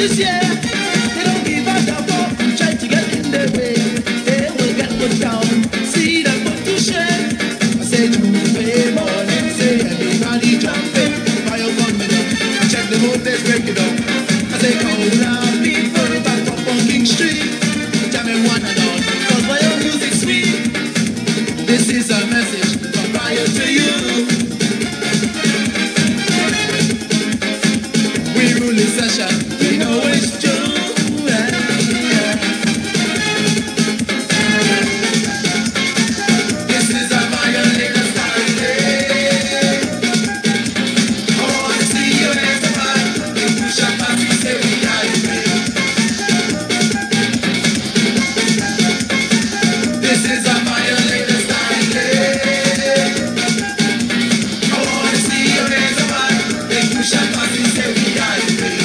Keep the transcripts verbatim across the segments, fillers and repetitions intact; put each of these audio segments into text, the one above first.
this year. They don't give a damn for try to get in their way. They will get put down, see them put to shame. I say Tuesday morning, say everybody jumping, fire coming up, check the voltage, break it up. I say cold down people back up on King Street, jamming one and all, cause my own music sweet. This is a message from Riot to you. We rule this session, we know it's true. This is a violator style day. I wanna see your hands up high. If you shall pass, we say we are free. This is a violator style day. I wanna see your hands up high. If you shall pass, we say we are free.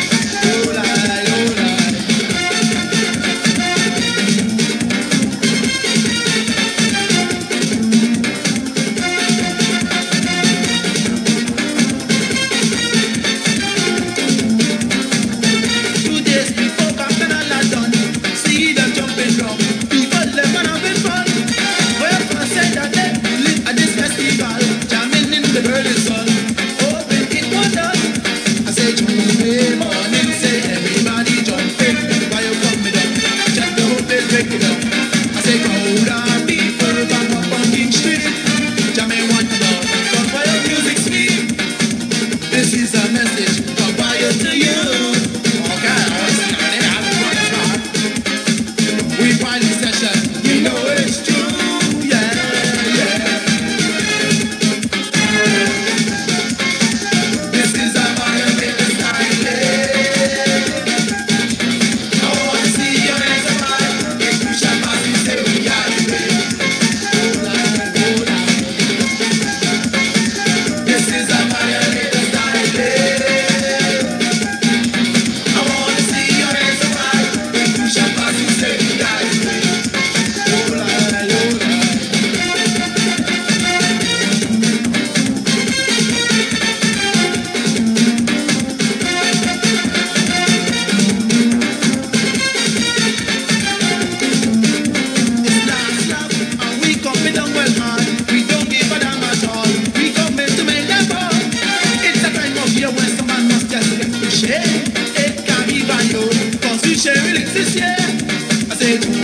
Two days before Captain done, see them jumping drum. People them and having fun. Well, I said that they live at this festival, jamming in the burning sun. Open it one up. I say Tuesday morning, say everybody jumping. Why you coming up? Check the whole place, break it up. I say crowd of people back up on King Street, jamming one and all. Cause why your music sweet. This is a message from Riot to you. Okay, I was standing out in front of God. We party session, you know it's true. Yeah, yeah. This is a violator style day. I wanna see your hands up high. If you shall pass, we say we are free. Hold on, hold on. This is a violator style day. I wanna see your hands up high. If you shall pass, we say we are free. Hold on, hold on. It's dance love, and we coming down well hard. We don't give a damn at all. We coming to make them fall. It's a time of year when some man must just get to share. It can't be by you, cause we share lyrics this year. I say